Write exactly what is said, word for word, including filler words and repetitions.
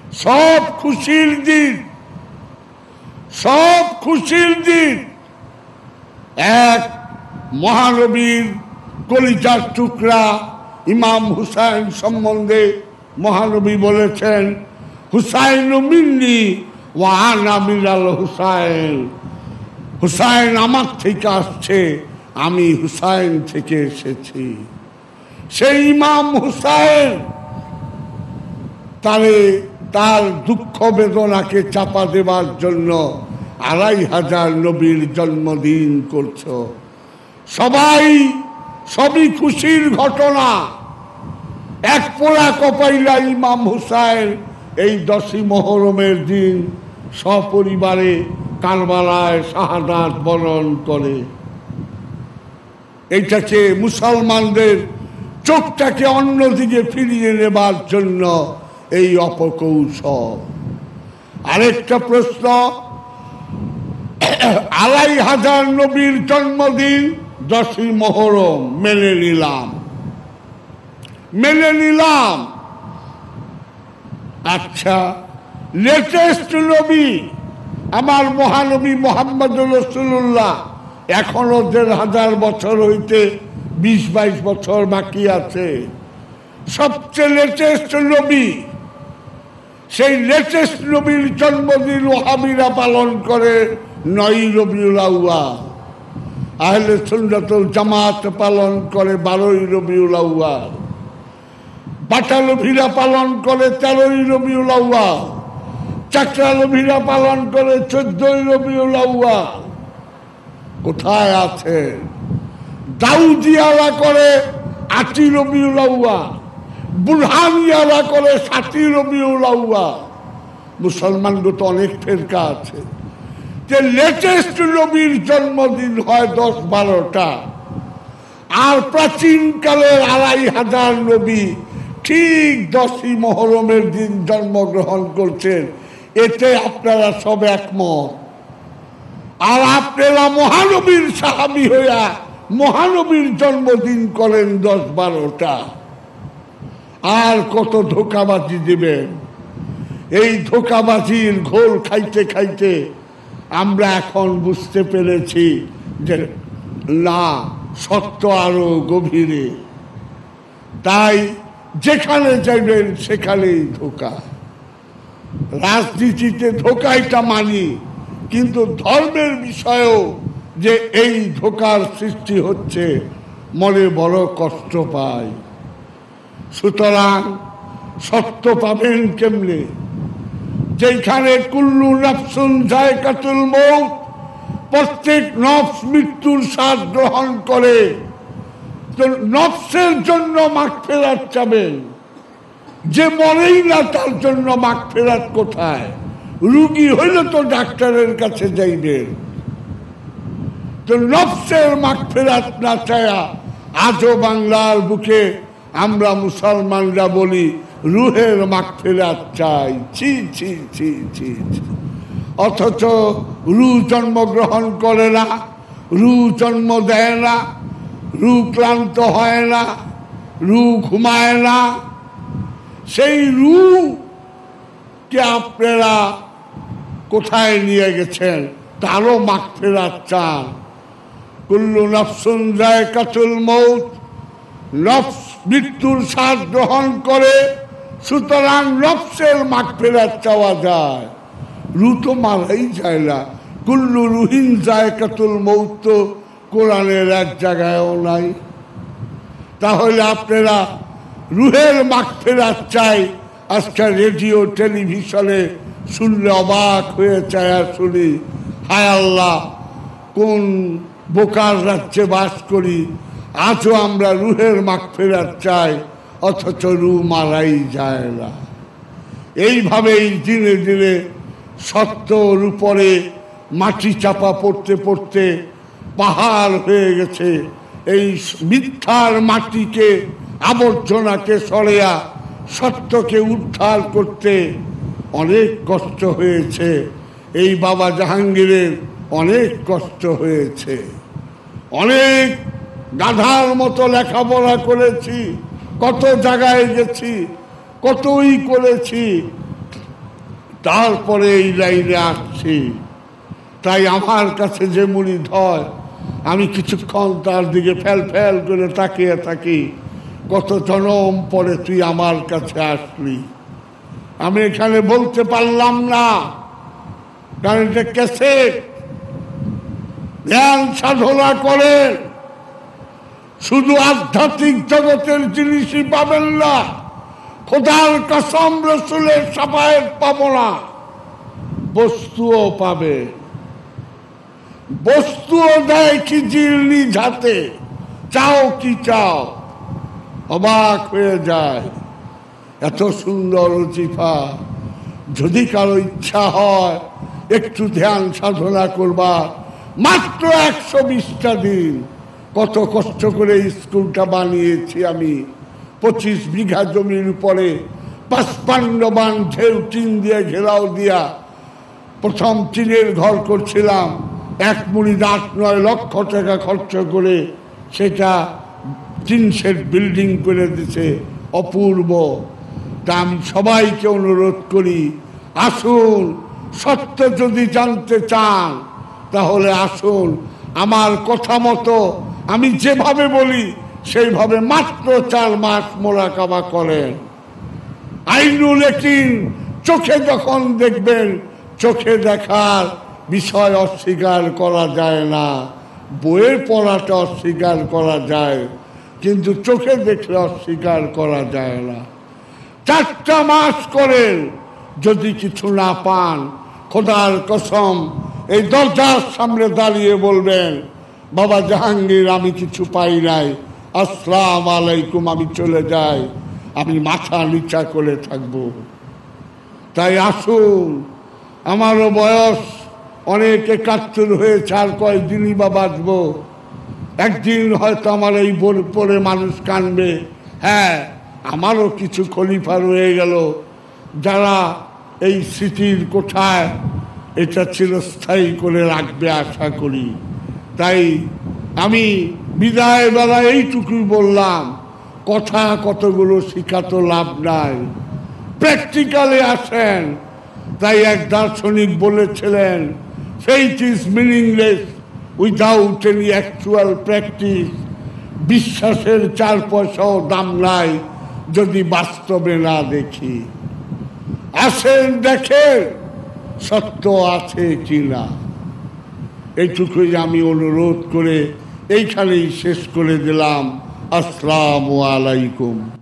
সব খুশির দিন, সব খুশির দিন। এক মহানবীর কলিজার টুকরা ইমাম হুসাইন সম্বন্ধে মহানবী বলেছেন, হুসাইন মিন্নি ওয়া আনা মিনাল হুসাইন। হুসাইন আমার থেকে আসছে, আমি হুসাইন থেকে এসেছি। সেই ইমাম হুসাইন তারে তার দুঃখ বেদনাকে চাপা দেবার জন্য আড়াই হাজার নবীর জন্মদিন করছ। সবাই সবই খুশির ঘটনা। এক পোড়া কপাইলা ইমাম হুসাইন এই দশই মহরমের দিন সপরিবারে কারবালায় শাহাদাত বরণ করে। এইটাকে মুসলমানদের চোখটাকে অন্যদিকে ফিরিয়ে নেবার জন্য এই অপকৌশল। আরেকটা প্রশ্ন, আড়াই হাজার নবীর জন্মদিন দশই মহরম মেনে নিলাম, মেনে নিলাম। আচ্ছা, লেটেস্ট নবী আমার মহানবী মোহাম্মদ রাসূলুল্লাহ, এখনো দেড় হাজার বছর হইতে বিশ বাইশ বছর বাকি আছে। সবচেয়ে লেটেস্ট নবী, সেই লেটেস্ট নবীর জন্মদিন ওহাবীরা পালন করে নয় রবিউল আউয়াল। আহলে সুন্নাতুল জামাত পালন করে বারোই রবিউল আউয়াল। বাটালভিরা পালন করে তেরোই রবিউল আউয়াল। চাকরালভিরা পালন করে চোদ্দই রবিউল আউয়াল। কোথায় আছে? দাউদিয়ারা করে আটই রবিউল আউয়াল, বুরহানিয়ারা করে সাতই রবিউল আউয়াল। মুসলমানদের তো অনেক ফেরকা আছে, যে লেটেস্ট নবীর জন্মদিন হয় দশ বারোটা, আর প্রাচীনকালের আড়াই হাজার নবী ঠিক দশই মহরমের দিন জন্মগ্রহণ করছেন। এতে আপনারা সব একমত। আর আপনারা মহানবীর সাহাবী হইয়া মহানবীর জন্মদিন করেন দশ বারোটা। আর কত ধোকাবাজি দিবেন? এই ধোকাবাজির ঘোল খাইতে খাইতে আমরা এখন বুঝতে পেরেছি যে না, সত্য আরো গভীরে। তাই যেখানে যাইবেন সেখানেই ধোকা। রাজনীতিতে ধোকাইটা মানি, কিন্তু ধর্মের বিষয়েও যে এই ধোকার সৃষ্টি হচ্ছে, মনে বড় কষ্ট পায়। সুতরাং সত্য পাবেন কেমনে? যেখানে কুল্লু নাফসুন যায়কাতুল মউত, প্রত্যেক নফস মৃত্যুর স্বাদ গ্রহণ করে, তো নফসের জন্য মাগফিরাত চাবেন। যে মরেই না তার জন্য মাগফিরাত কোথায়? রুগী হইলে তো ডাক্তারের কাছে যাইবেন। তো নফসের মাগফিরাত না চায়া আজও বাংলার বুকে আমরা মুসলমানরা বলি রুহের মাগফিরাত চাই। ছি ছি ছি ছি। অথচ রু জন্মগ্রহণ করে না, রু জন্ম দেয় না, রু ক্লান্ত হয় না, রু ঘুমায় না। সেই রু কে আপনারা কোথায় নিয়ে গেছেন? তারও মাগফিরাত চান। কুল্লু নাফসুন যায়কাতুল মউত, নফস মৃত্যুর স্বাদ গ্রহণ করে, সুতরাং নফসের মাগফিরাত চাওয়া যায়। রু তো মারাই যায় না। কুল্লু রুহিন যায়কাতুল মউত তো কোরআনের এক জায়গায়ও নাই। তাহলে আপনারা রুহের মাগফিরাত চাই। আজকে রেডিও টেলিভিশনে শুনলে অবাক হয়ে চায়া শুনি, হায় আল্লাহ, কোন বোকার রাজ্যে বাস করি, আজও আমরা রুহের মাগফিরাত চাই, অথচ রু মারাই যায় না। এইভাবেই দিনে দিনে সত্যর উপরে মাটি চাপা পড়তে পড়তে পাহাড় হয়ে গেছে। এই মিথ্যার মাটিকে, আবর্জনাকে সরেয়া সত্যকে উদ্ধার করতে অনেক কষ্ট হয়েছে। এই বাবা জাহাঙ্গীরের অনেক কষ্ট হয়েছে। অনেক গাধার মতো লেখাপড়া করেছি, কত জায়গায় গেছি, কতই করেছি, তারপরে এই লাইনে আসছি। তাই আমার কাছে যে মুরিদ হয়, আমি কিছুক্ষণ তার দিকে ফেল ফেল করে তাকিয়ে থাকি, কত জনম পরে তুই আমার কাছে আসলি। আমি এখানে বলতে পারলাম না, কারণ এটা ক্যাসেট। ধ্যান সাধনা করেন, শুধু আধ্যাত্মিক জগতের জিনিসই পাবেন না, খোদার কসম রসুলের সাফায়েত পাবো না, বস্তুও পাবে। বস্তুও দেয় কি জিরনি ঝাতে, চাও কি চাও, অবাক হয়ে যায়। এত সুন্দর ওজিফা, যদি কারো ইচ্ছা হয় একটু ধ্যান সাধনা করবা, মাত্র একশো বিশটা দিন। কত কষ্ট করে স্কুলটা বানিয়েছি আমি, পঁচিশ বিঘা জমির উপরে পাঁচপান্ন বান ঢেউ টিন দিয়ে ঘেরাও দিয়া প্রথম টিনের ঘর করছিলাম। এক মুড়িদ আট নয় লক্ষ টাকা খরচ করে সেটা তিন সেট বিল্ডিং করে দিছে, অপূর্ব। তা আমি সবাইকে অনুরোধ করি, আসুন, সত্য যদি জানতে চান তাহলে আসুন, আমার কথা মতো আমি যেভাবে বলি সেইভাবে মাত্র চার মাস মোরাকাবা করেন। আইনুল ইয়াকিন চোখে যখন দেখবেন, চোখে দেখার বিষয় অস্বীকার করা যায় না, বইয়ের পড়াটা অস্বীকার করা যায়, কিন্তু চোখে দেখলে অস্বীকার করা যায় না। চারটা মাস করেন, যদি কিছু না পান, খোদার কসম এই দরজার সামনে দাঁড়িয়ে বলবেন, বাবা জাহাঙ্গীর আমি কিছু পাই নাই, আসসালাম আলাইকুম, আমি চলে যাই, আমি মাথা নিচা করে থাকব। তাই আসুন, আমারও বয়স অনেক একাত্তর হয়েছে, আর কয়েকদিনই বা বাঁচব। একদিন হয়তো আমার এই পরে মানুষ কানবে, হ্যাঁ আমারও কিছু খলিফা রয়ে গেল যারা এই স্মৃতির কোঠায় এটা চিরস্থায়ী করে রাখবে আশা করি। তাই আমি বিদায় বেলা এইটুকুই বললাম, কথা কতগুলো শিখাতো লাভ নাই, প্র্যাকটিক্যালে আসেন। তাই এক দার্শনিক বলেছিলেন, faith is meaningless without any actual practice. বিশ্বাসের চার পয়সাও দাম নাই যদি বাস্তবে না দেখি। আসেন, দেখেন সত্য আছে কিনা। এইটুকুই আমি অনুরোধ করে এইখানেই শেষ করে দিলাম। আসসালামু আলাইকুম।